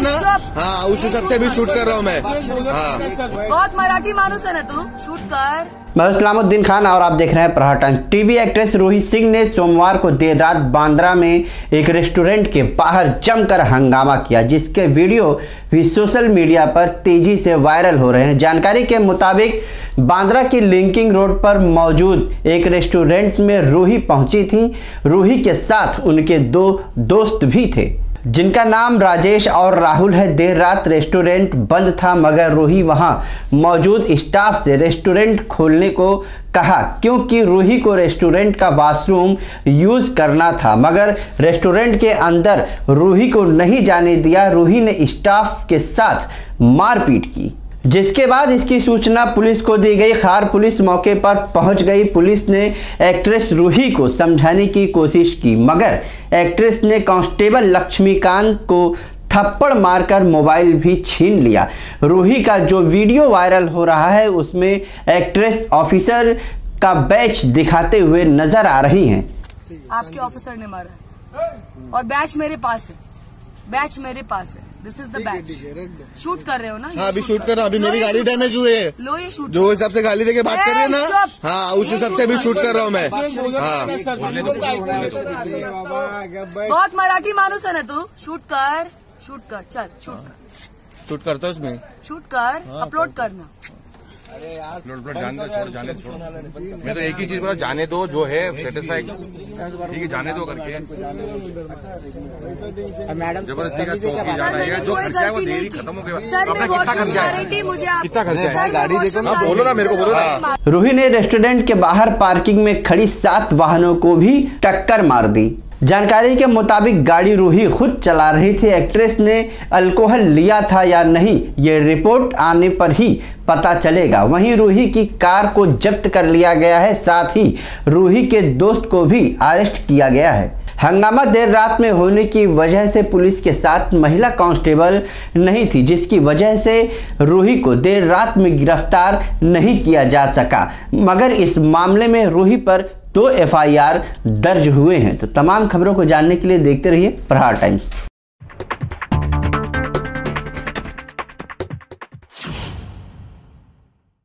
ना, हाँ उस हिसाब से भी शूट कर रहा हूँ मैं। हाँ बहुत मराठी मानुस है ना तू, शूट कर। मैं इस्लामुद्दीन खान और आप देख रहे हैं Prahaar times. TV actress Ruhi Singh ने सोमवार को देर रात बांद्रा में एक रेस्टोरेंट के बाहर जमकर हंगामा किया, जिसके वीडियो भी सोशल मीडिया पर तेजी से वायरल हो रहे हैं। जानकारी के मुताबिक बांद्रा की लिंकिंग रोड पर मौजूद एक रेस्टोरेंट में रूही पहुंची थी। रूही के साथ उनके 2 दोस्त भी थे, जिनका नाम राजेश और राहुल है। देर रात रेस्टोरेंट बंद था, मगर रूही वहां मौजूद स्टाफ से रेस्टोरेंट खोलने को कहा, क्योंकि रूही को रेस्टोरेंट का वॉशरूम यूज करना था, मगर रेस्टोरेंट के अंदर रूही को नहीं जाने दिया। रूही ने स्टाफ के साथ मारपीट की, जिसके बाद इसकी सूचना पुलिस को दी गई। खार पुलिस मौके पर पहुंच गई। पुलिस ने एक्ट्रेस रूही को समझाने की कोशिश की, मगर एक्ट्रेस ने कांस्टेबल लक्ष्मीकांत को थप्पड़ मारकर मोबाइल भी छीन लिया। रूही का जो वीडियो वायरल हो रहा है उसमें एक्ट्रेस ऑफिसर का बैच दिखाते हुए नजर आ रही हैं। आपके ऑफिसर ने मारा और बैच मेरे पास है, बैच मेरे पास है। This is the batch. Shoot कर रहे हो ना? हाँ अभी शूट कर रहा हूँ। अभी मेरी गाड़ी डैमेज हुई है। लो ये शूट जो हिसाब से गाड़ी लेके बात कर रहे हैं ना, हाँ उस हिसाब से भी शूट कर रहा हूँ मैं। हाँ बहुत मराठी मानुस है ना तू, शूट कर, शूट कर, चल शूट कर, शूट करता हूँ उसमें, शूट कर, अपलोड करना। अरे यार जाने दो, मैं तो एक ही चीज बोला, जाने दो, जो है सेटिस्फाई ठीक है, जाने दो करके। मैडम जबरदस्ती का चौक की जाना है, जो खर्चा है वो देरी खत्म हो गया। सर मैं वॉशरूम जा रही थी, मुझे कितना खर्चा है? गाड़ी देखो ना, बोलो ना मेरे को, बोलो ना। रूही ने रेस्टोरेंट के बाहर पार्किंग में खड़ी 7 वाहनों को भी टक्कर मार दी। जानकारी के मुताबिक गाड़ी रूही खुद चला रही थी। एक्ट्रेस ने अल्कोहल लिया था या नहीं, ये रिपोर्ट आने पर ही पता चलेगा। वहीं रूही की कार को जब्त कर लिया गया है, साथ ही रूही के दोस्त को भी अरेस्ट किया गया है। हंगामा देर रात में होने की वजह से पुलिस के साथ महिला कांस्टेबल नहीं थी, जिसकी वजह से रूही को देर रात में गिरफ्तार नहीं किया जा सका, मगर इस मामले में रूही पर 2 FIR दर्ज हुए हैं। तो तमाम खबरों को जानने के लिए देखते रहिए प्रहार टाइम्स।